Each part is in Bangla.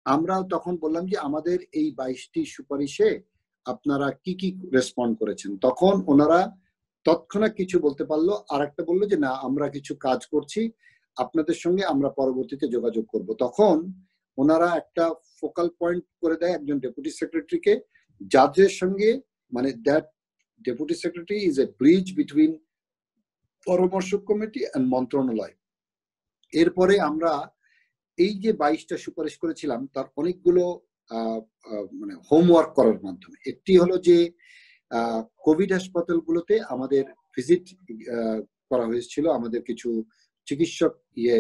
আমরাও তখন বললাম যে আমাদের এই 22টি সুপারিশে আপনারা কি কি রেসপন্ড করেছেন। তখন ওনারা তৎক্ষণাৎ কিছু বলতে পারলো, আর একটা বললো যে না আমরা কিছু কাজ করছি, আপনাদের সঙ্গে আমরা পরবর্তীতে যোগাযোগ করব। তখন ওনারা একটা ফোকাল পয়েন্ট করে দেয় একজন ডেপুটি সেক্রেটারিকে, যাদের সঙ্গে মানে that deputy secretary is a bridge between পরামর্শ কমিটি এন্ড মন্ত্রণালয়। এরপরে আমরা এই যে 22টা সুপারিশ করেছিলাম তার অনেকগুলো মানে হোমওয়ার্ক করার মাধ্যমে। একটি হলো যে কোভিড হাসপাতালগুলোতে আমাদের ভিজিট করা হয়েছিল, আমাদের কিছু চিকিৎসক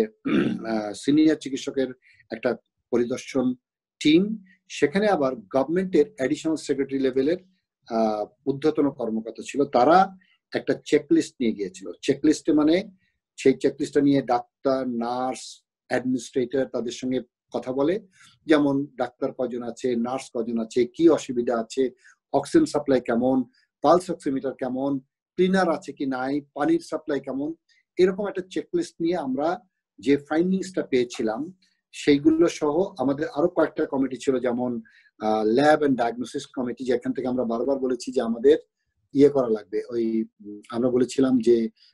সিনিয়র চিকিৎসকের একটা পরিদর্শন টিম, সেখানে আবার গভর্নমেন্টের অ্যাডিশনাল সেক্রেটারি লেভেলের ঊর্ধ্বতন কর্মকর্তা ছিল, তারা একটা চেকলিস্ট নিয়ে গিয়েছিল। চেকলিস্টে মানে সেই চেকলিস্টটা নিয়ে ডাক্তার, নার্স, অ্যাডমিনিস্ট্রেটর তাদের সঙ্গে কথা বলে, যেমন ডাক্তার কজন আছে, নার্স কজন আছে, কি অসুবিধা আছে, অক্সিজেন সাপ্লাই কেমন, পালস অক্সিমিটার কেমন, ক্লিনার আছে কি নাই, পানির সাপ্লাই কেমন, এরকম একটা চেকলিস্ট নিয়ে আমরা যে ফাইন্ডিংসটা পেয়েছিলাম সেইগুলো সহ আমাদের আরো কয়েকটা কমিটি ছিল, যেমন ল্যাব এন্ড ডায়াগনোসিস কমিটি, যেখান থেকে আমরা বারবার বলেছি যে আমাদের ইয়ে করা লাগবে, ওই আমরা বলেছিলাম যে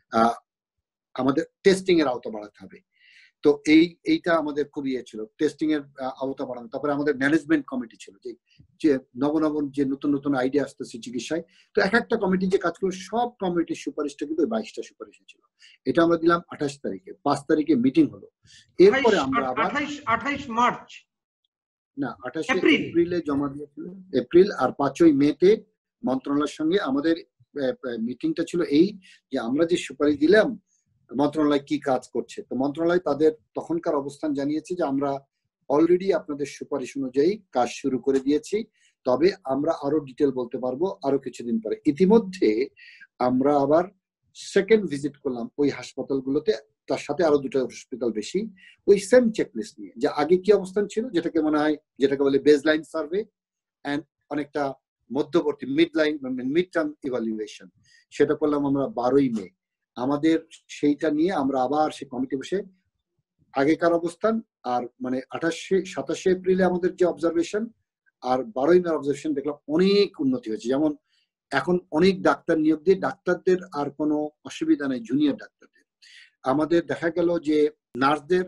আমাদের টেস্টিং এর আওতা বাড়াতে হবে। তো এইটা আমাদের খুব ইয়ে ছিল, টেস্টিং এর আওতা বাড়ানো। তারপরে আমাদের ম্যানেজমেন্ট কমিটি ছিল, যে নবনবন যে নতুন নতুন আইডিয়া আসতেছে চিকিৎসায়, তো এক একটা কমিটি যে কাজ করলো, সব কমিটির সুপারিশটা কিন্তু 22টা সুপারিশ ছিল। এটা আমরা দিলাম 28 তারিখে। 5 তারিখে মিটিং হলো। এরপরে আমরা আবার 28 মার্চ না 28 এপ্রিলে জমা দিয়েছিল, এপ্রিল, আর 5ই মেতে মন্ত্রণালয়ের সঙ্গে আমাদের মিটিংটা ছিল এই যে আমরা যে সুপারিশ দিলাম মন্ত্রণালয় কি কাজ করছে। তো মন্ত্রণালয় তাদের তখনকার অবস্থান জানিয়েছে যে আমরা অলরেডি আপনাদের সুপারিশ অনুযায়ী কাজ শুরু করে দিয়েছি, তবে আমরা আরো ডিটেল বলতে পারবো আরো কিছুদিন পরে। ইতিমধ্যে আমরা আবার সেকেন্ড ভিজিট করলাম ওই হাসপাতালগুলোতে, তার সাথে আরো 2টা হসপিটাল বেশি, ওই সেম চেকলিস্ট নিয়ে, যে আগে কি অবস্থান ছিল, যেটাকে মনে হয় যেটাকে বলে বেসলাইন সার্ভে এন্ড অনেকটা মধ্যবর্তী মিড টার্ম ইভালুয়েশন, সেটা করলাম আমরা 12ই মে। আমাদের সেইটা নিয়ে আমরা আবার সেই কমিটি বসে আগেকার অবস্থান আর মানে 27 এপ্রিলে আমাদের যে অবজারভেশন আর 12ই মে অবজারভেশন দেখলাম অনেক উন্নতি হয়েছে। যেমন এখন অনেক ডাক্তার নিয়োগ দিয়ে ডাক্তারদের আর কোনো অসুবিধা নেই, জুনিয়র ডাক্তারদের। আমাদের দেখা গেল যে নার্সদের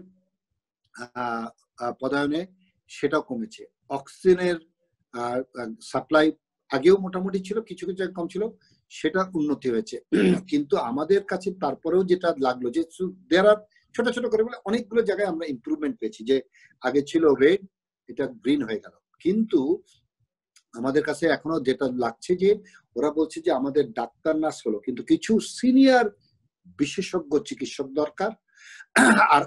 পদায়নে সেটাও কমেছে। অক্সিজেনের সাপ্লাই আগেও মোটামুটি ছিল, কিছু কিছু জায়গায় কম ছিল, সেটা উন্নতি হয়েছে। কিন্তু আমাদের কাছে তারপরেও যেটা লাগলো যে দেয়ার আর ছোট ছোট করে বলে অনেকগুলো জায়গায় আমরা ইমপ্রুভমেন্ট পেয়েছি, যে আগে ছিল রেড, এটা গ্রিন হয়ে গেল। কিন্তু আমাদের কাছে এখনো যেটা লাগছে যে ওরা বলছে যে আমাদের ডাক্তার নার্স হলো, কিন্তু কিছু সিনিয়র বিশেষজ্ঞ চিকিৎসক দরকার, আর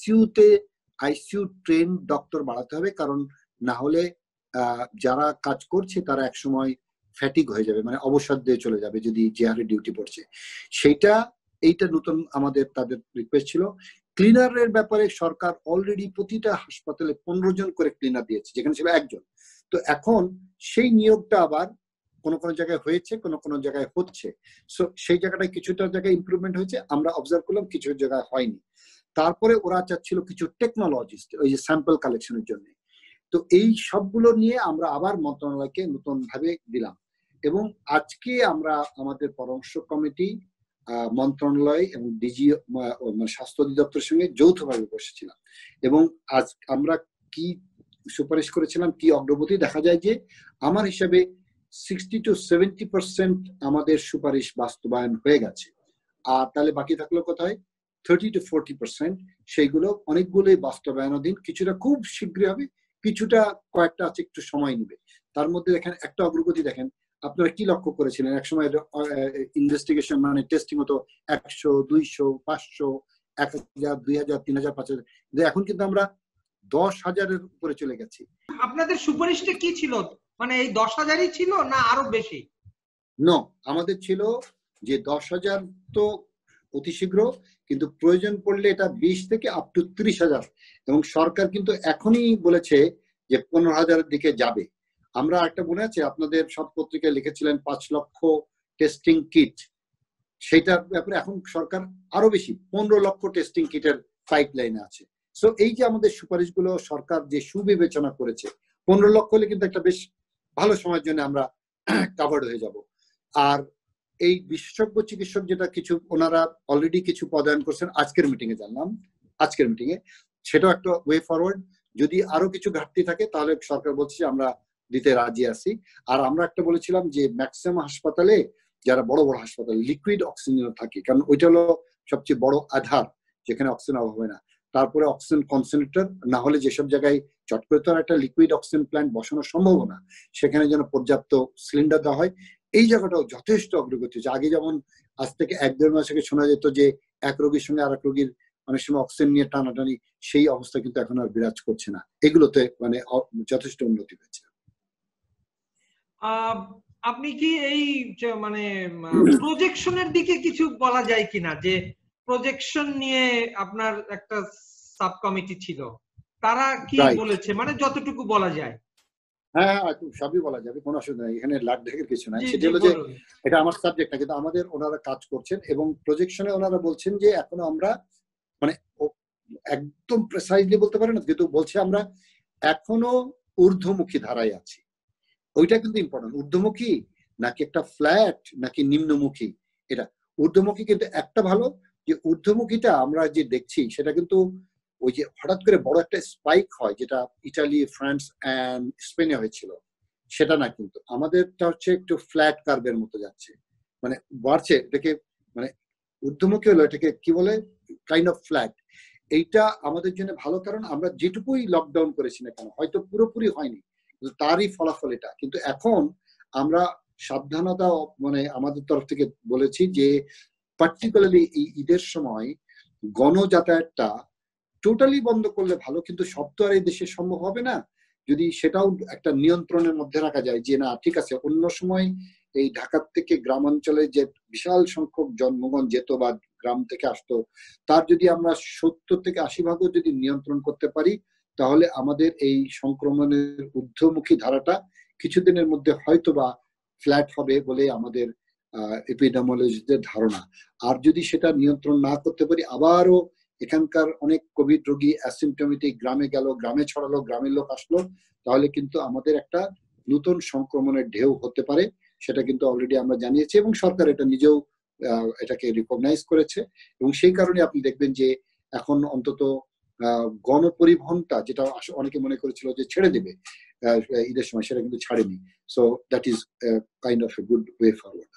আইসিইউ ট্রেন ডক্টর বাড়াতে হবে, কারণ না হলে যারা কাজ করছে তারা একসময় ফ্যাটিক হয়ে যাবে, মানে অবসাদ দিয়ে চলে যাবে যদি যে হারে ডিউটি পড়ছে। এইটা নতুন আমাদের তাদের রিকোয়েস্ট ছিল। ক্লিনারের ব্যাপারে সরকার অলরেডি প্রতিটা হাসপাতালে 15 জন করে ক্লিনার দিয়েছে, যেখানে ছিল একজন। তো এখন সেই নিয়োগটা আবার কোন কোন জায়গায় হয়েছে, কোন কোন জায়গায় হচ্ছে। সো সেই জায়গাটায় কিছুটা জায়গায় ইমপ্রুভমেন্ট হয়েছে, আমরা অবজার্ভ করলাম, কিছু জায়গায় হয়নি। তারপরে ওরা চাচ্ছিল কিছু টেকনোলজিস্ট ওই যে স্যাম্পল কালেকশনের জন্য। তো এই সবগুলো নিয়ে আমরা আবার মন্ত্রণালয়কে নতুন ভাবে দিলাম, এবং আজকে আমরা আমাদের পরামর্শ কমিটি মন্ত্রণালয় এবং ডিজি স্বাস্থ্য অধিদপ্তরের সঙ্গে যৌথভাবে বসেছিলাম, এবং আজ আমরা কি সুপারিশ করেছিলাম, কি অগ্রগতি দেখা যায় যে আমার হিসাবে 60 to 70% আমাদের সুপারিশ বাস্তবায়ন হয়ে গেছে। আর তাহলে বাকি থাকলো কোথায় 30 to 40%, সেইগুলো অনেকগুলোই বাস্তবায়নাধীন, কিছুটা খুব শীঘ্রই হবে, কিছুটা কয়েকটা আছে একটু সময় নেবে। তার মধ্যে দেখেন একটা অগ্রগতি দেখেন, আপনারা কি লক্ষ্য করেছিলেন একসময় ইনভেস্টিগেশন মানে টেস্টিং হতো 100, 200, 500, 1000, 2000, 3000, 5000, এখন কিন্তু আমরা 10,000-এর উপরে চলে গেছি। আপনাদের সুপারিশটা কি ছিল, মানে এই 10,000-ই ছিল না আরো বেশি? নো, আমাদের ছিল যে 10,000 তো অতি শীঘ্র, কিন্তু প্রয়োজন পড়লে এটা 20 থেকে আপ টু 30,000, এবং সরকার কিন্তু এখনই বলেছে যে 15,000-এর দিকে যাবে। আমরা একটা মনে আছে আপনাদের সব পত্রিকায় লিখেছিলেন 5 লক্ষ টেস্টিং কিট, সেটার ব্যাপারে এখন সরকার আরো বেশি 15 লক্ষ টেস্টিং কিটের পাইপলাইনে আছে। সো এই যে আমাদের সুপারিশগুলো সরকার যে সুবিবেচনা করেছে, 15 লক্ষ হলে কিন্তু একটা বেশ ভালো সময়ের জন্য আমরা কাভার্ড হয়ে যাব। আর এই বিশেষজ্ঞ চিকিৎসক যেটা কিছু ওনারা অলরেডি কিছু পদায়ন করছেন, আজকের মিটিং এ জানলাম, আজকের মিটিং এ সেটাও একটা ওয়ে ফরওয়ার্ড। যদি আরো কিছু ঘাটতি থাকে তাহলে সরকার বলছে আমরা দিতে রাজি আছি। আর আমরা একটা বলেছিলাম যে ম্যাক্সিমাম হাসপাতালে, যারা বড় বড় হাসপাতাল, লিকুইড অক্সিজেন থাকে, কারণ ওইটা হলো সবচেয়ে বড় আধার যেখানে অক্সিজেন অভাব হয় না। তারপরে অক্সিজেন কনসেন্ট্রেটর, না হলে যেসব জায়গায় চট করে তো একটা লিকুইড অক্সিজেন প্ল্যান্ট বসানো সম্ভব না, সেখানে যেন পর্যাপ্ত সিলিন্ডার দেওয়া হয়। এই জায়গাটাও যথেষ্ট অগ্রগতি হচ্ছে। আগে যেমন আজ থেকে 1-1.5 মাস আগে শোনা যেত যে এক রোগীর সঙ্গে আরেক রোগীর অনেক সময় অক্সিজেন নিয়ে টানাটানি, সেই অবস্থা কিন্তু এখন আর বিরাজ করছে না। এগুলোতে মানে যথেষ্ট উন্নতি হয়েছে। আপনি কি এই মানে প্রজেকশনের দিকে কিছু বলা যায় কিনা, যে প্রজেকশন নিয়ে আপনার একটা সাব কমিটি ছিল, তারা কি বলেছে, মানে যতটুকু বলা যায়? হ্যাঁ, সবই বলা যাবে, কোনো অসুবিধা নেই, এখানে লাট ঢেকের কিছু নাই। সেটা হলো যে এটা আমার সাবজেক্ট না, কিন্তু আমাদের ওনারা কাজ করছেন এবং প্রজেকশনে ওনারা বলছেন যে এখনো আমরা মানে একদম প্রেসাইজলি বলতে পারি না, কিন্তু বলছে আমরা এখনো ঊর্ধ্বমুখী ধারায় আছি। ওইটা কিন্তু ইম্পর্টেন্ট, ঊর্ধ্বমুখী নাকি একটা ফ্ল্যাট নাকি নিম্নমুখী। এটা ঊর্ধ্বমুখী, কিন্তু একটা ভালো যে ঊর্ধ্বমুখীটা আমরা যে দেখছি সেটা কিন্তু ওই যে হঠাৎ করে বড় একটা স্পাইক হয়, যেটা ইটালি, ফ্রান্স এন্ড স্পেনে হয়েছিল, সেটা না। কিন্তু আমাদেরটা হচ্ছে একটু ফ্ল্যাট কার্ভের মতো যাচ্ছে, মানে বাড়ছে। এটাকে মানে ঊর্ধ্বমুখী হলো, এটাকে কি বলে, কাইন্ড অফ ফ্ল্যাট। এইটা আমাদের জন্য ভালো, কারণ আমরা যেটুকুই লকডাউন করেছি না কেন, হয়তো পুরোপুরি হয়নি, তারই ফলাফল এটা। কিন্তু এখন আমরা সাবধানতা মানে আমাদের তরফ থেকে বলেছি যে পার্টিকুলারলি এই ঈদের সময় গণযাতায়াতটা টোটালি বন্ধ করলে ভালো, কিন্তু সব তো আর এই দেশে সম্ভব হবে না। যদি সেটাও একটা নিয়ন্ত্রণের মধ্যে রাখা যায় যে না ঠিক আছে, অন্য সময় এই ঢাকার থেকে গ্রামাঞ্চলে যে বিশাল সংখ্যক জন্মগণ যেত বা গ্রাম থেকে আসতো, তার যদি আমরা 70-80% যদি নিয়ন্ত্রণ করতে পারি, তাহলে আমাদের এই সংক্রমণের ঊর্ধ্বমুখী ধারাটা কিছুদিনের মধ্যে হয়তো বা ফ্ল্যাট হবে বলে আমাদের এপিডেমিওলজিস্টদের ধারণা। আর যদি সেটা নিয়ন্ত্রণ না করতে পারি, আবারও এখানকার অনেক কোভিড রোগী অ্যাসিমটমেটিক গ্রামে গেল, গ্রামে ছড়ালো, গ্রামের লোক আসলো, তাহলে কিন্তু আমাদের একটা নতুন সংক্রমণের ঢেউ হতে পারে। সেটা কিন্তু অলরেডি আমরা জানিয়েছি এবং সরকার এটা নিজেও এটাকে রিকগনাইজ করেছে। এবং সেই কারণে আপনি দেখবেন যে এখন অন্তত গণপরিবহনটা, যেটা অনেকে মনে করেছিল যে ছেড়ে দেবে ঈদের সময়, সেটা কিন্তু ছাড়েনি। So that is kind of a good way forward.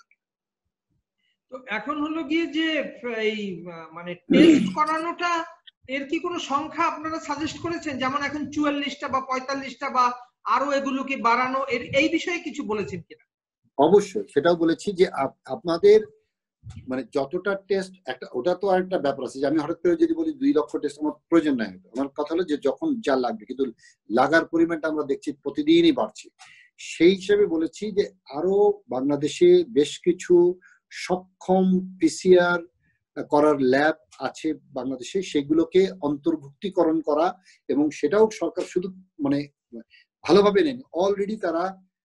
তো এখন হলো গিয়ে যে এই মানে টেস্ট করানোটা, এর কি কোনো সংখ্যা আপনারা সাজেস্ট করেছেন? যেমন এখন 44টা বা 45টা বা আরো এগুলোকে বাড়ানো, এই বিষয়ে কিছু বলেছেন কিনা? অবশ্যই সেটাও বলেছি যে আপনাদের মানে যতটা টেস্ট, একটা ওটা তো আরেকটা ব্যাপার আছে যে আমি হঠাৎ করে যদি বলি 2 লক্ষ টেস্ট আমার প্রয়োজন নাই। আমার কথা হলো যে যখন যা লাগবে, কিন্তু লাগার পরিমাণটা আমরা দেখছি প্রতিদিনই বাড়ছে। সেই হিসেবে বলেছি যে আরো বাংলাদেশে বেশ কিছু সক্ষম পিসিআর করার ল্যাব আছে বাংলাদেশে, সেগুলোকে অন্তর্ভুক্তিকরণ করা, এবং সেটাও সরকার শুধু মানে ভালোভাবে নেন। অলরেডি তারা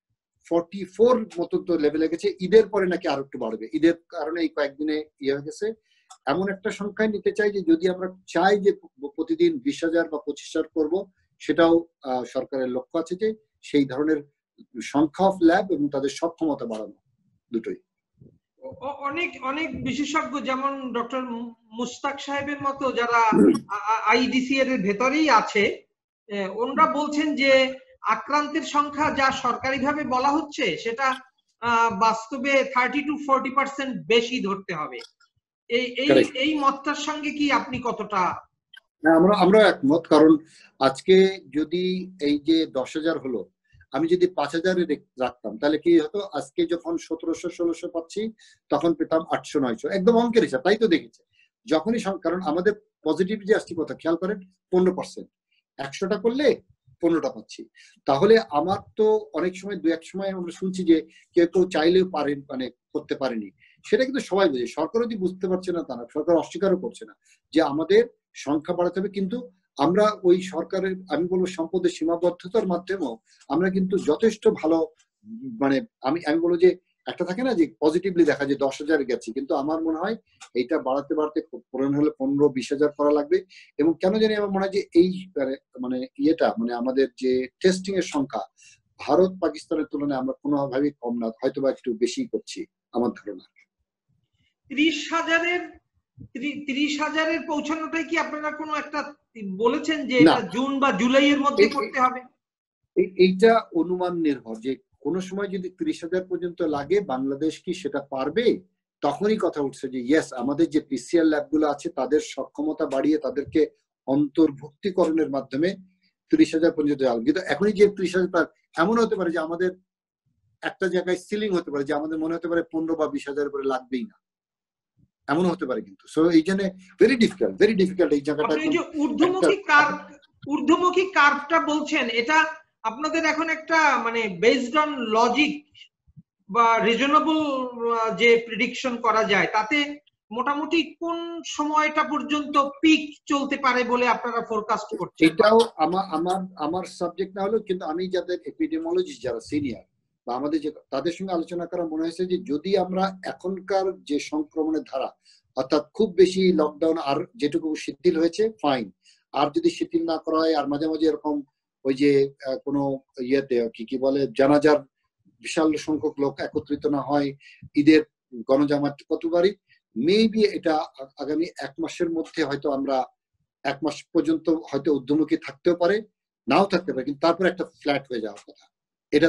44 মতো তো লেভেলে গেছে, ঈদের পরে নাকি আরো একটু বাড়বে, ঈদের কারণে এই কয়েকদিনে ইয়ে হয়ে গেছে। এমন একটা সংখ্যায় নিতে চাই যে যদি আমরা চাই যে প্রতিদিন 20,000 বা 25,000 করবো, সেটাও সরকারের লক্ষ্য আছে যে সেই ধরনের সংখ্যা অফ ল্যাব এবং তাদের সক্ষমতা বাড়ানো, দুটোই। অনেক অনেক বিশেষজ্ঞ যেমন ডক্টর মুস্তাক সাহেবের মতো যারা আইডিসি এর ভেতরেই আছে, ওনারা বলছেন যে আক্রান্তের সংখ্যা যা সরকারিভাবে বলা হচ্ছে সেটা বাস্তবে 30-40% বেশি ধরতে হবে। এই মতটার সঙ্গে কি আপনি কতটা? আমরা একমত, কারণ আজকে যদি এই যে 10,000 হলো, আমি যদি 5,000 রাখতাম তাহলে কি হতো, আজকে যখন 1700-1600 পাচ্ছি তখন পেতাম 800-900, একদম অঙ্কের হিসাব। তাই তো দেখেছে যখনই, কারণ আমাদের পজিটিভ যে আসছে কথা খেয়াল করেন, 15%, 100টা করলে 15টা পাচ্ছি। তাহলে আমার তো অনেক সময় 2-1 সময় আমরা শুনছি যে কেউ কেউ চাইলেও পারেন মানে করতে পারেনি, সেটা কিন্তু সবাই বুঝে। সরকার যদি বুঝতে পারছে না তা না, সরকার অস্বীকারও করছে না যে আমাদের সংখ্যা বাড়াতে হবে, কিন্তু আমরা ওই সরকারের আমি বলবো সম্পদের সীমাবদ্ধতার মাধ্যমেও আমরা কিন্তু যথেষ্ট ভালো মানে আমি বলবো যে একটা থাকে না যে পজিটিভলি দেখা যায় 10,000 গেছে, কিন্তু আমার মনে হয় এইটা বাড়াতে বাড়াতে প্রয়োজন হলে 15-20,000 করা লাগবে। এবং কেন জানি আমার মনে হয় যে এই মানে ইয়েটা মানে আমাদের যে টেস্টিং এর সংখ্যা ভারত পাকিস্তানের তুলনায় আমরা কোনোভাবেই কম না, হয়তো বা একটু বেশি করছি আমার ধারণা। 30,000-এর পৌঁছানোটাই কি আপনারা কোনো একটা বলেছেন যে এটা জুন বা জুলাইয়ের মধ্যে করতে হবে? এইটা অনুমান নির্ভর, যে কোনো সময় যদি 30,000 পর্যন্ত লাগে বাংলাদেশ কি সেটা পারবে, তখনই কথা উঠছে যে ইয়েস আমাদের যে পিসিআর ল্যাবগুলো আছে তাদের সক্ষমতা বাড়িয়ে তাদেরকে অন্তর্ভুক্তিকরণের মাধ্যমে 30,000 পর্যন্ত যাবে। কিন্তু এখনই যে 30,000 এমন হতে পারে যে আমাদের একটা জায়গায় সিলিং হতে পারে, যে আমাদের মনে হতে পারে 15 বা 20,000 করে লাগবেই না, এমন হতে পারে। কিন্তু সো এই জন্য ভেরি ডিফিকাল্ট এই জায়গাটা। আপনি যে ঊর্ধ্বমুখী কার্ভটা বলছেন, এটা আপনাদের এখন একটা মানে বেসড অন লজিক বা রিজনেবল যে প্রেডিকশন করা যায়, তাতে মোটামুটি কোন সময়টা পর্যন্ত পিক চলতে পারে বলে আপনারা ফোরকাস্ট করছেন? এটাও আমার সাবজেক্ট না হলো, কিন্তু আমি যাদের এপিডেমিওলজিস্ট যারা সিনিয়র বা আমাদের যে তাদের সঙ্গে আলোচনা করা মনে হয়েছে যে যদি আমরা এখনকার যে সংক্রমণের ধারা, অর্থাৎ খুব বেশি লকডাউন আর যেটুকু শিথিল হয়েছে ফাইন, আর যদি শিথিল না করা হয় আর মাঝে মাঝে এরকম ওই যে কোনো ইয়েতে কি বলে জানাজার বিশাল সংখ্যক লোক একত্রিত না হয়, ঈদের গণজামাত কতবারই, মেবি এটা আগামী 1 মাসের মধ্যে হয়তো আমরা 1 মাস পর্যন্ত হয়তো ঊর্ধ্বমুখী থাকতেও পারে, নাও থাকতে পারে, কিন্তু তারপরে একটা ফ্ল্যাট হয়ে যাওয়ার কথা। এটা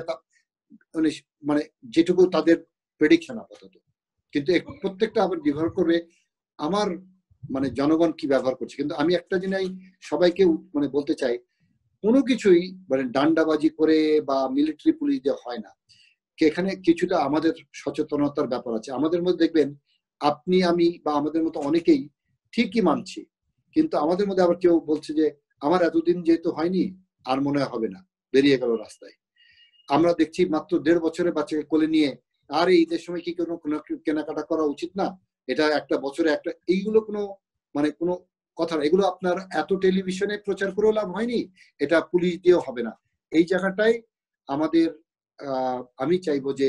মানে যেটুকু তাদের প্রেডিকশন আপাতত। কিন্তু প্রত্যেকটা আবার নির্ভর করবে আমার মানে জনগণ কি ব্যবহার করছে। কিন্তু আমি একটা জিনিস সবাইকে মানে বলতে চাই, কোনো কিছুই মানে ডান্ডাবাজি করে বা মিলিটারি পুলিশ দিয়ে হয় না। এখানে কিছুটা আমাদের সচেতনতার ব্যাপার আছে। আমাদের মধ্যে দেখবেন আপনি আমি বা আমাদের মতো অনেকেই ঠিকই মানছি, কিন্তু আমাদের মধ্যে আবার কেউ বলছে যে আমার এতদিন যেহেতু হয়নি আর মনে হবে না, বেরিয়ে গেল রাস্তায়। আমরা দেখছি মাত্র 1.5 বছরের বাচ্চাকে কোলে নিয়ে আর ঈদের সময় কি কোনো কেনাকাটা করা উচিত না, এটা একটা বছরে একটা, এইগুলো কোনো মানে কোনো কথা না। এগুলো আপনার এত টেলিভিশনে প্রচার করেও লাভ হয়নি, এটা পুলিশ দিয়েও হবে না। এই জায়গাটায় আমাদের আমি চাইবো যে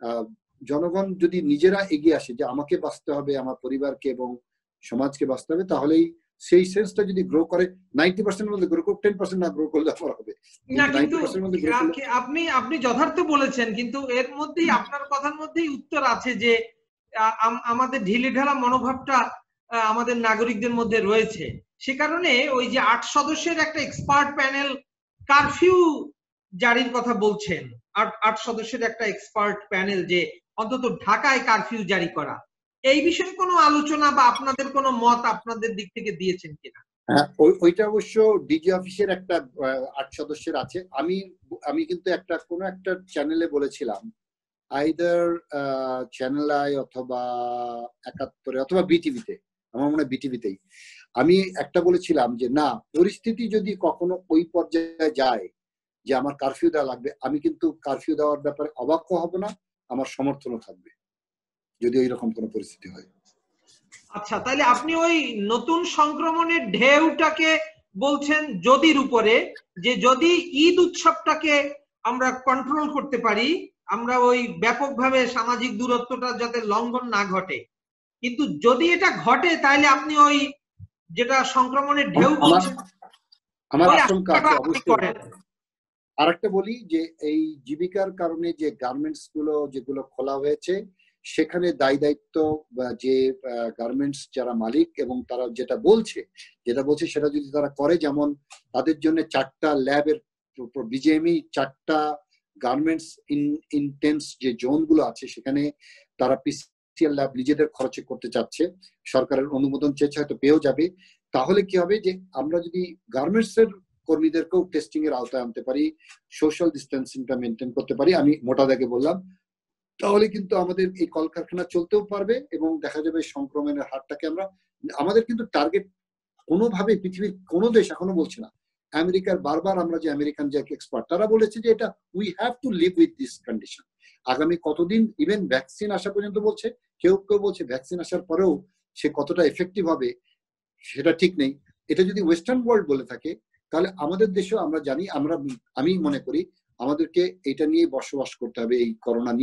জনগণ যদি নিজেরা এগিয়ে আসে যে আমাকে বাঁচতে হবে, আমার পরিবারকে এবং সমাজকে বাঁচতে হবে, তাহলেই সেই সেন্সটা যদি গ্রো করে 90% মধ্যে গ্রো করে 10% না গ্রো করলে হবে না। কিন্তু আপনি যথার্থ বলেছেন, কিন্তু এর মধ্যেই আপনার কথার মধ্যেই উত্তর আছে যে আমাদের ঢিলেঢালা মনোভাবটা আমাদের নাগরিকদের মধ্যে রয়েছে। সে কারণে ওই যে 8 সদস্যের একটা এক্সপার্ট প্যানেল কারফিউ জারির কথা বলছেন, 8 সদস্যের একটা এক্সপার্ট প্যানেল যে অন্তত ঢাকায় কারফিউ জারি করা, এই বিষয়ে কোনো আলোচনা বা আপনাদের কোনো মত আপনাদের দিক থেকে দিয়েছেন কিনা? হ্যাঁ, ওইটা অবশ্য ডিজি অফিসের একটা 8 সদস্যের আছে। আমি কিন্তু কোনো একটা চ্যানেলে বলেছিলাম, আইদার চ্যানেল আই অথবা 71 অথবা বিটিভিতে, আমার মনে হয় বিটিভিতেই আমি একটা বলেছিলাম যে না, পরিস্থিতি যদি কখনো ওই পর্যায়ে যায় যে আমার কারফিউ দেওয়া লাগবে, আমি কিন্তু কারফিউ দেওয়ার ব্যাপারে অবাক হব না, আমার সমর্থনও থাকবে যদি এইরকম কোনো পরিস্থিতি হয়। আচ্ছা, তাহলে আপনি ওই নতুন সংক্রমণের ঢেউটাকে বলছেন যদির উপরে, যে যদি ঈদ উৎসবটাকে আমরা কন্ট্রোল করতে পারি, আমরা ওই ব্যাপকভাবে সামাজিক দূরত্বটা যাতে লঙ্ঘন না ঘটে, কিন্তু যদি এটা ঘটে তাহলে আপনি ওই যেটা সংক্রমণের ঢেউ বলছেন আমার আশঙ্কা আছে অবশ্যই। আরেকটা বলি যে এই জীবিকার কারণে যে গার্মেন্টস গুলো যেগুলো খোলা হয়েছে, সেখানে দায়িত্ব যে গার্মেন্টস যারা মালিক এবং তারা যেটা বলছে সেটা যদি তারা করে, যেমন তাদের জন্য 4টা ল্যাবের বিজেএমই 4টা গার্মেন্টস ইন্টেন্স যে জোন গুলো আছে সেখানে তারা পিসিআর ল্যাব নিজেদের খরচে করতে চাচ্ছে, সরকারের অনুমোদন চেয়েছে, হয়তো পেয়েও যাবে। তাহলে কি হবে যে আমরা যদি গার্মেন্টস এর কর্মীদেরকেও টেস্টিং এর আওতায় আনতে পারি, সোশ্যাল ডিস্টেন্সিংটা মেনটেন করতে পারি, আমি মোটা দাগে বললাম, তাহলে কিন্তু আমাদের এই কলকারখানা চলতেও পারবে এবং দেখা যাবে সংক্রমণের হারটাকে আমাদের কিন্তু টার্গেট কোনোভাবে পৃথিবীর কোনো দেশ এখনো বলছে না। আমেরিকার বারবার আমরা যে আমেরিকান যে এক্সপার্ট তারা বলেছে যে এটা we have to live with this condition. আগামী কতদিন, ইভেন ভ্যাকসিন আসা পর্যন্ত বলছে, কেউ কেউ বলছে ভ্যাকসিন আসার পরেও সে কতটা এফেক্টিভ হবে সেটা ঠিক নেই। এটা যদি ওয়েস্টার্ন ওয়ার্ল্ড বলে থাকে, তাহলে আমাদের দেশেও আমরা জানি, আমি মনে করি আমাদেরকে এটা নিয়ে বসবাস করতে হবে, এই করোনা নিয়ে,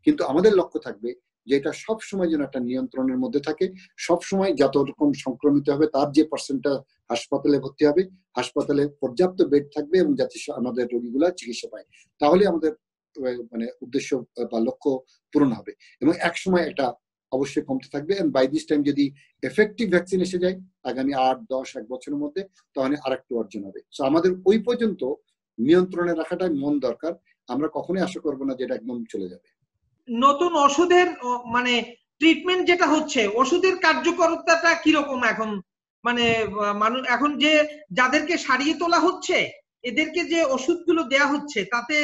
কিন্তু আমাদের লক্ষ্য থাকবে যে এটা সব সময় যেন একটা নিয়ন্ত্রণের মধ্যে থাকে, সব সময় যত রকম সংক্রমিত হবে তার যে পার্সেন্টটা হাসপাতালে ভর্তি হবে, হাসপাতালে পর্যাপ্ত বেড থাকবে এবং যাতে আমাদের রোগীগুলা চিকিৎসা পায়, তাহলে আমাদের মানে উদ্দেশ্য বা লক্ষ্য পূরণ হবে। এবং এক সময় এটা অবশ্যই কমতে থাকবে, এবং বাই দিস টাইম যদি এফেক্টিভ ভ্যাকসিন এসে যায় আগামী 8-10 বছরের মধ্যে, তাহলে আরেকটু অর্জন হবে। সো আমাদের ওই পর্যন্ত নিয়ন্ত্রণে রাখাটাই মন দরকার। আমরা কখনোই আশা করবো না যেটা একদম চলে যাবে। নতুন ওষুধের মানে ট্রিটমেন্ট যেটা হচ্ছে, ওষুধের কার্যকরতাটা কিরকম এখন? মানে মানুষ এখন যে যাদেরকে সারিয়ে তোলা হচ্ছে, এদেরকে যে ওষুধগুলো দেয়া হচ্ছে তাতে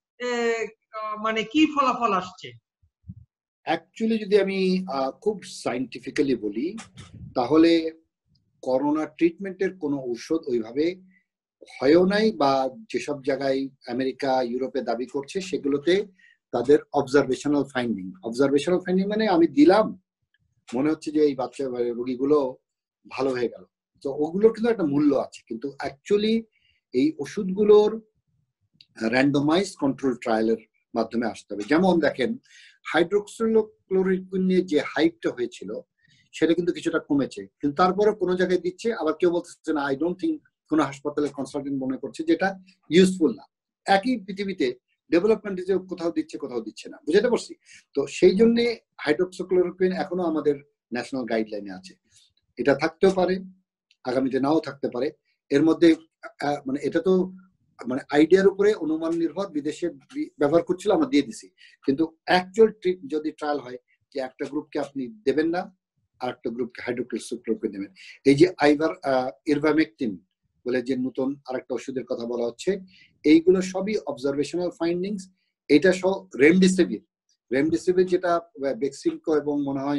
মানে কি ফলাফল আসছে? অ্যাকচুয়ালি যদি আমি খুব সাইন্টিফিক্যালি বলি, তাহলে করোনা ট্রিটমেন্টের কোনো ঔষধ ওইভাবে হয়ও নাই, বা যেসব জায়গায় আমেরিকা ইউরোপে দাবি করছে সেগুলোতে তাদের অবজারভেশনাল ফাইন্ডিং মানে আমি দিলাম, মনে হচ্ছে যে এই বাচ্চা রোগীগুলো ভালো হয়ে গেল, তো ওগুলোর কিন্তু একটা মূল্য আছে। কিন্তু অ্যাকচুয়ালি এই ওষুধগুলোর র্যান্ডমাইজ কন্ট্রোল ট্রায়ালের মাধ্যমে আসতে হবে। যেমন দেখেন, হাইড্রোক্সিক্লোরোকুইন নিয়ে যে হাইপটা হয়েছিল সেটা কিন্তু কিছুটা কমেছে, কিন্তু তারপরে কোনো জায়গায় দিচ্ছে, আবার কেউ বলতেছে না, আই ডোন্ট থিঙ্ক কোনো হাসপাতালের কনসালটেন্ট মনে করছে যেটা ইউজফুল না। একই পৃথিবীতে ডেভেলপমেন্টে যে কোথাও দিচ্ছে না, বুঝাতে পারছি? তো সেই জন্য হাইড্রোক্সিক্লোরোকুইন এখনো আমাদের ন্যাশনাল গাইডলাইনে আছে। এটা থাকতেও পারে, আগামীতে নাও থাকতে পারে। এর মধ্যে মানে এটা তো মানে আইডিয়ার উপরে অনুমান নির্ভর, বিদেশে ব্যবহার করছিল, আমরা দিয়ে দিছি। কিন্তু অ্যাকচুয়াল যদি ট্রায়াল হয় যে একটা গ্রুপকে আপনি দেবেন না, আর একটা গ্রুপকে হাইড্রোক্সিক্লোরোকুইন দেবেন। এই যে ইরভামেকটিন বলে যে নতুন আরেকটা ওষুধের কথা বলা হচ্ছে, এইগুলো সবই অবজারভেশনাল ফাইন্ডিংস। এটা সহ রেমডেসিভির যেটা বেক্সিমকো এবং মনে হয়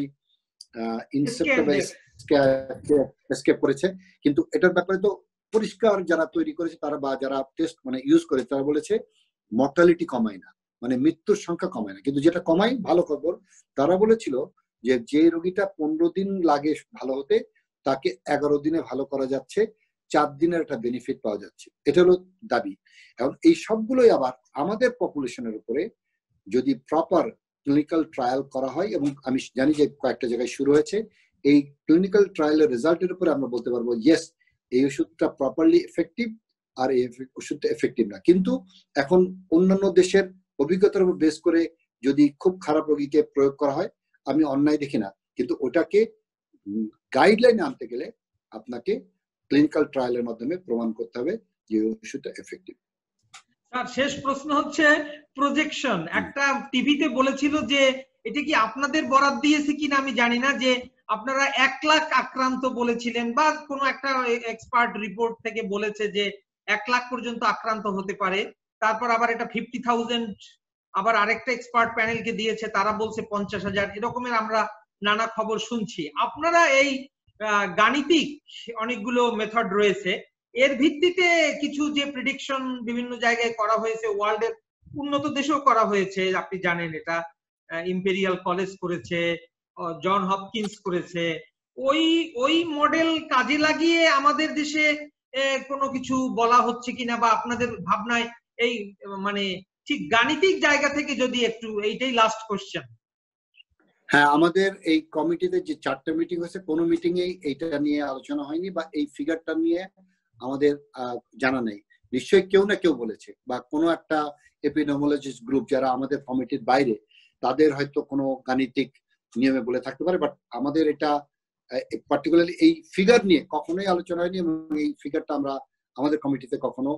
এসকেপ করেছে, কিন্তু এটার ব্যাপারে তো পরিষ্কার যারা তৈরি করেছে তারা বা যারা টেস্ট মানে ইউজ করে তারা বলেছে মর্টালিটি কমায় না, মানে মৃত্যুর সংখ্যা কমায় না। কিন্তু যেটা কমায় ভালো খবর, তারা বলেছিল যে রোগীটা 15 দিন লাগে ভালো হতে, তাকে 11 দিনে ভালো করা যাচ্ছে, 4 দিনের একটা বেনিফিট পাওয়া যাচ্ছে। এটা হলো দাবি। এখন এই সবগুলোই আবার আমাদের পপুলেশনের উপরে যদি প্রপার ক্লিনিক্যাল ট্রায়াল করা হয়, এবং আমি জানি যে কয়েকটা জায়গায় শুরু হয়েছে, এই ক্লিনিক্যাল ট্রায়ালের রেজাল্টের উপরে আমরা বলতে পারবো ইয়েস এই ওষুধটা প্রপারলি এফেক্টিভ আর এই ওষুধটা এফেক্টিভ না। কিন্তু এখন অন্যান্য দেশের অভিজ্ঞতার উপর বেস করে যদি খুব খারাপ রোগীকে প্রয়োগ করা হয়, আমি অন্যায় দেখি না, কিন্তু ওটাকে গাইডলাইনে আনতে গেলে আপনাকে ক্লিনিক্যাল ট্রায়ালের মাধ্যমে প্রমাণ করতে হবে যে ওষুধটা এফেক্টিভ। স্যার, শেষ প্রশ্ন হচ্ছে প্রজেকশন। একটা টিভিতে বলেছিল যে, এটা কি আপনাদের বরাদ দিয়েছে কিনা আমি জানি না, যে আপনারা 1 লাখ আক্রান্ত বলেছিলেন, বা কোনো একটা এক্সপার্ট রিপোর্ট থেকে বলেছে যে 1 লাখ পর্যন্ত আক্রান্ত হতে পারে। তারপর আবার এটা 50,000, আবার আরেকটা এক্সপার্ট প্যানেলকে দিয়েছে, তারা বলছে 50,000। এরকমের আমরা নানা খবর শুনছি। আপনারা এই গাণিতিক অনেকগুলো মেথড রয়েছে, এর ভিত্তিতে কিছু যে প্রেডিকশন বিভিন্ন জায়গায় করা হয়েছে, ওয়ার্ল্ডের উন্নত দেশেও করা হয়েছে, আপনি জানেন এটা ইম্পেরিয়াল কলেজ করেছে, জন হপকিন্স করেছে, ওই মডেল কাজে লাগিয়ে আমাদের দেশে কোনো কিছু বলা হচ্ছে কিনা, বা আপনাদের ভাবনায় এই মানে ঠিক গাণিতিক জায়গা থেকে যদি একটু, এইটাই লাস্ট কোশ্চেন। হ্যাঁ, আমাদের এই কমিটিতে যে 4টা মিটিং হয়েছে, কোনো মিটিং এ এইটা নিয়ে আলোচনা হয়নি, বা এই ফিগারটা নিয়ে আমাদের জানা নেই। নিশ্চয়ই কেউ না কেউ বলেছে, বা কোনো একটা এপিডেমিওলজিস্ট গ্রুপ যারা আমাদের কমিটির বাইরে, তাদের হয়তো কোনো গাণিতিক নিয়মে বলে থাকতে পারে, বাট আমাদের এটা পার্টিকুলারলি এই ফিগার নিয়ে কখনোই আলোচনা হয়নি, এবং এই ফিগারটা আমরা আমাদের কমিটিতে কখনো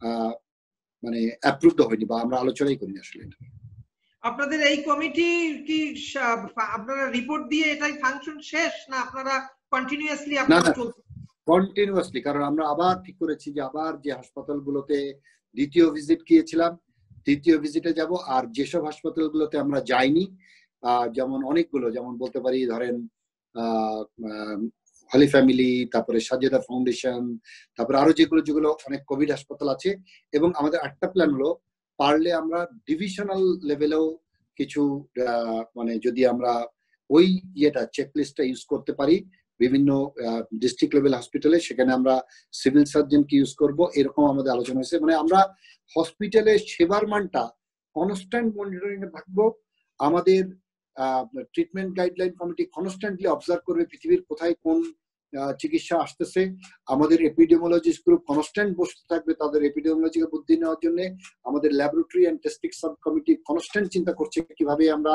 মানে অ্যাপ্রুভড হয়নি, বা আমরা আলোচনাই করিনি আসলে। আপনাদের এই কমিটি কি আপনারা রিপোর্ট দিয়ে এটাই ফাংশন শেষ, না আপনারা কন্টিনিউয়াসলি আপনারা চলছে? কন্টিনিউয়াসলি, কারণ আমরা আবার ঠিক করেছি যে আবার যে হাসপাতালগুলোতে দ্বিতীয় ভিজিট গিয়েছিলাম, তৃতীয় ভিজিটে যাব। আর যেসব হাসপাতালগুলোতে আমরা যাইনি, যেমন অনেকগুলো, যেমন বলতে পারি ধরেন হলি ফ্যামিলি, তারপরে সাজেদা ফাউন্ডেশন, তারপরে আরো যেগুলো অনেক কোভিড হাসপাতাল আছে। এবং আমাদের একটা প্ল্যান হলো, পারলে আমরা ডিভিশনাল লেভেলেও কিছু মানে যদি আমরা ওই চেকলিস্টটা ইউজ করতে পারি বিভিন্ন ডিস্ট্রিক্ট লেভেল হসপিটালে, সেখানে আমরা সিভিল সার্জনকে ইউজ করব, এরকম আমাদের আলোচনা হয়েছে। মানে আমরা হসপিটালের সেবার মানটা কনস্ট্যান্ট মনিটরিং এ থাকবো, আমাদের treatment guideline committee constantly observe করবে পৃথিবীর কোথায় কোন চিকিৎসা আসতেছে। আমাদের এপিডেমিওলজিস্ট গ্রুপ কনস্ট্যান্ট বসতে থাকবে তাদের এপিডেমিওলজিকে বুদ্ধি নেওয়ার জন্য। আমাদের laboratory and testing sub committee constant চিন্তা করছে কিভাবে আমরা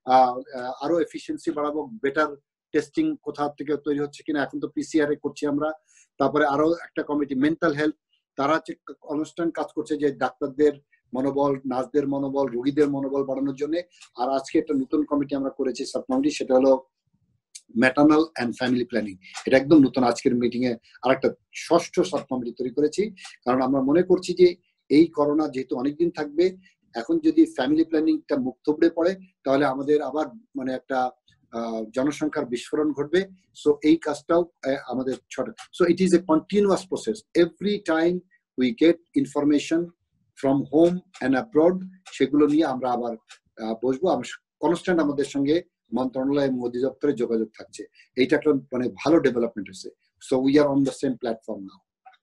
আরো এফিসিয়েন্সি বাড়াবো, বেটার টেস্টিং কোথা থেকে তৈরি হচ্ছে কিনা, এখন তো পিসিআর এ করছি আমরা। তারপরে আরো একটা কমিটি মেন্টাল হেলথ, তারা কনস্ট্যান্ট কাজ করছে যে ডাক্তারদের মনোবল, নার্সদের মনোবল, রোগীদের মনোবল বাড়ানোর জন্য। আর আজকে একটা নতুন কমিটি আমরা করেছি সাব কমিটি, সেটা হলো ম্যাটার্নাল অ্যান্ড ফ্যামিলি প্ল্যানিং। এটা একদম নতুন, আজকের মিটিং এ আরেকটা ষষ্ঠ সাব কমিটি তৈরি করেছি। কারণ আমরা মনে করছি যে এই করোনা যেহেতু অনেকদিন থাকবে, এখন যদি ফ্যামিলি প্ল্যানিংটা মুখ থুবড়ে পড়ে তাহলে আমাদের আবার মানে একটা জনসংখ্যার বিস্ফোরণ ঘটবে। সো এই কাজটাও আমাদের ছোট। So it is a continuous process. Every time we get information from home and abroad, সেগুলো নিয়ে আমরা আবার বসবো। কনস্ট্যান্ট আমাদের সঙ্গে মন্ত্রণালয় এবং অধিদপ্তরে যোগাযোগ থাকছে। এইটা একটা মানে ভালো ডেভেলপমেন্ট হয়েছে। So we are on the same platform now.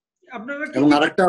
এবং আরেকটা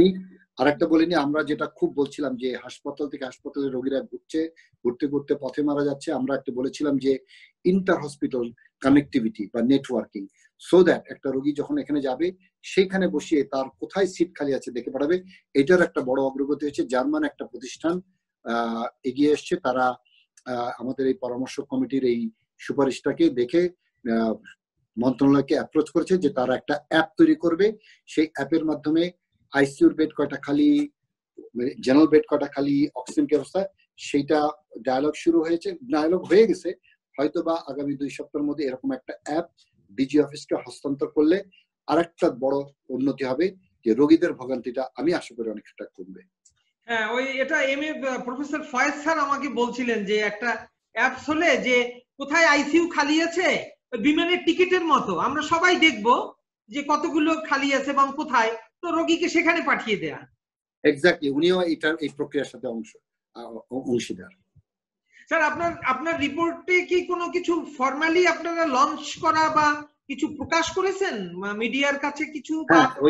বলিনি, আমরা যেটা খুব বলছিলাম যে হাসপাতাল থেকে হাসপাতালে রোগীরা ঘুরতে ঘুরতে পথে মারা যাচ্ছে। আমরা একটা বলেছিলাম যে ইন্টার হসপিটাল কানেক্টিভিটি বা নেটওয়ার্কিং, সো দ্যাট একটা রোগী যখন এখানে যাবে সেখানে বসিয়ে তার কোথায় সিট খালি আছে দেখে পড়াবে। এটার একটা বড় অগ্রগতি হয়েছে। জার্মান একটা প্রতিষ্ঠান এগিয়ে এসছে, তারা আমাদের এই পরামর্শ কমিটির এই সুপারিশটাকে দেখে মন্ত্রণালয়কে অ্যাপ্রোচ করেছে যে তারা একটা অ্যাপ তৈরি করবে। সেই অ্যাপের মাধ্যমে আইসিইউর বেড কয়টা খালি, জেনারেল বেড কয়টা খালি, অক্সিজেন কি অবস্থা, সেইটা ডায়ালগ শুরু হয়েছে, ডায়ালগ হয়ে গেছে। হয়তো বা আগামী 2 সপ্তাহের মধ্যে এরকম একটা অ্যাপ ডিজি অফিসকে হস্তান্তর করলে আরেকটা বড় উন্নতি হবে, যে রোগীদের ভোগান্তিটা আমি আশা করি অনেকটা কমবে। হ্যাঁ, ওই এটা প্রফেসর ফয়েজ স্যার আমাকে বলছিলেন যে একটা অ্যাপস হলে যে কোথায় আইসিইউ খালি আছে, বিমানের টিকিটের মতো আমরা সবাই দেখবো যে কতগুলো খালি আছে এবং কোথায়, তো রোগীকে সেখানে পাঠিয়ে দেয়া। এক্স্যাক্টলি, উনিও এই প্রক্রিয়ার সাথে অংশীদার। স্যার আপনার রিপোর্টে কি কোনো কিছু ফর্মালি আপনারা লঞ্চ করা বা কিছু প্রকাশ করেছেন মিডিয়ার কাছে কিছু? হ্যাঁ, ওই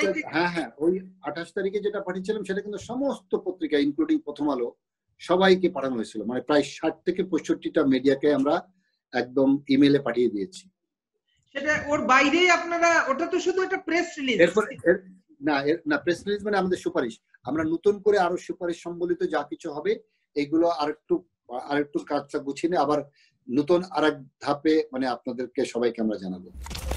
28 তারিখে যেটা পাঠিয়েছিলাম সেটা কিন্তু সমস্ত পত্রিকা ইনক্লুডিং প্রথম আলো সবাইকে পাঠানো হয়েছিল। মানে প্রায় 60 থেকে 65টা মিডিয়াকে আমরা একদম ইমেলে পাঠিয়ে দিয়েছি। সেটা ওর বাইরে আপনারা, ওটা তো শুধু একটা প্রেস রিলিজ। না প্রেস রিলিজ মানে আমাদের সুপারিশ। আমরা নতুন করে আরো সুপারিশ সম্বলিত যা কিছু হবে এগুলো আরেকটু কাজটা গুছিয়ে আবার নতুন আরেক ধাপে মানে আপনাদেরকে সবাইকে আমরা জানাবো।